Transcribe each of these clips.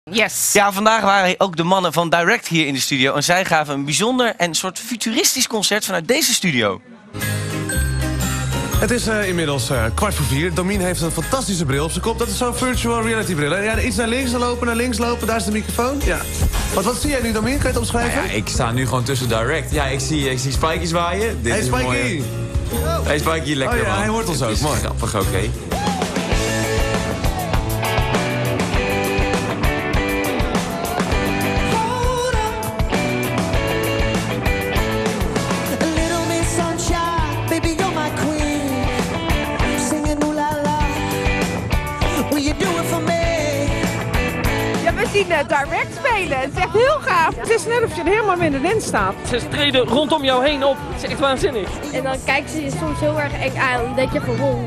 Yes. Ja, vandaag waren ook de mannen van Direct hier in de studio. En zij gaven een bijzonder en soort futuristisch concert vanuit deze studio. Het is inmiddels 3:15. Domien heeft een fantastische bril op zijn kop. Dat is zo'n virtual reality bril. Ja, iets naar links lopen, daar is de microfoon. Ja. Wat zie jij nu, Domien? Kan je het omschrijven? Ja, ik sta nu gewoon tussen Direct. Ja, ik zie Spikey zwaaien. Dit Hey is Spikey! Mooie... Hey Spikey, lekker Oh ja, man. hij hoort ons ook. Mooi. Grappig, oké. We zien Direct spelen. Het is echt heel gaaf. Het is net of je er helemaal middenin staat. Ze treden rondom jou heen op. Het is echt waanzinnig. En dan kijken ze je soms heel erg eng aan. Dan denk je van wow.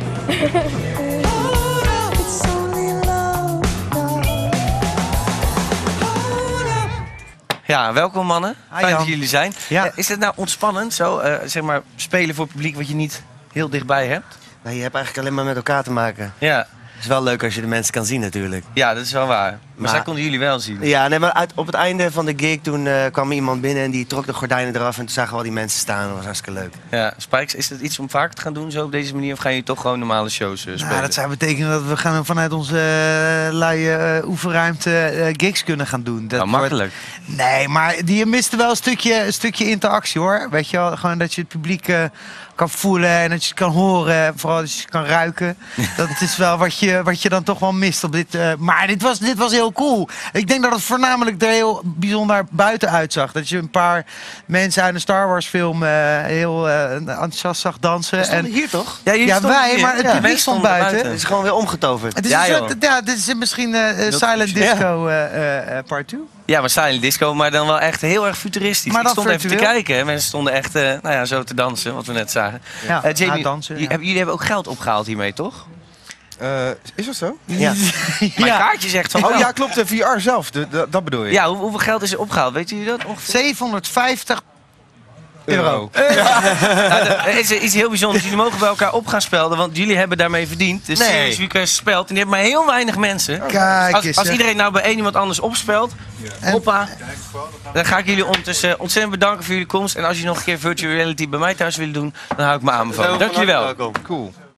Ja, welkom mannen. Fijn Jan. dat jullie zijn. Ja. Is het nou ontspannend, zo zeg maar spelen voor publiek wat je niet heel dichtbij hebt? Nee, je hebt eigenlijk alleen maar met elkaar te maken. Ja, Het is wel leuk als je de mensen kan zien natuurlijk. ja dat is wel waar. Maar zij konden jullie wel zien. Ja, nee, maar op het einde van de gig toen kwam er iemand binnen en die trok de gordijnen eraf en toen zagen we al die mensen staan. Dat was hartstikke leuk. Ja, Spikes, is dat iets om vaker te gaan doen zo op deze manier? Of gaan jullie toch gewoon normale shows spelen? Nou, dat zou betekenen dat we gaan vanuit onze luie oefenruimte gigs kunnen gaan doen. Dat Nou, makkelijk. Nee, maar die miste wel een stukje interactie hoor. Weet je wel, gewoon dat je het publiek kan voelen en dat je het kan horen. Vooral dat je het kan ruiken. Dat is wel wat je dan toch wel mist op dit. Maar dit was heel cool. Ik denk dat het voornamelijk er heel bijzonder buiten uitzag. Dat je een paar mensen uit een Star Wars film heel enthousiast zag dansen. We stonden hier toch? Ja, jullie Ja, stonden wij, hier. maar het Ja, publiek mensen stond stonden buiten. Het is gewoon weer omgetoverd. Het is Ja, een joh. soort, ja, dit is misschien Silent Disco part 2. Ja, maar silent disco, maar dan wel echt heel erg futuristisch. Maar Ik dan stond even te virtueel. kijken. Hè. Mensen stonden echt zo te dansen, wat we net zagen. Ja, Jamie, dansen, ja. jullie hebben ook geld opgehaald hiermee, toch? Is dat zo? Ja. Mijn kaartje zegt van Oh wel. ja, klopt. De VR zelf. Dat bedoel je? Ja, hoeveel geld is er opgehaald? Weet jullie dat? Ongeveer? 750 euro. Er is iets heel bijzonders. Jullie mogen bij elkaar op gaan spelden, want jullie hebben daarmee verdiend. De Series Request spelt en die hebben maar heel weinig mensen. Kijk eens. Als iedereen nou bij één iemand anders opspelt, hoppa, dan ga ik jullie ondertussen ontzettend bedanken voor jullie komst. En als jullie nog een keer virtual reality bij mij thuis willen doen, dan hou ik me aanbevolen. Dank jullie wel. Welkom. Cool.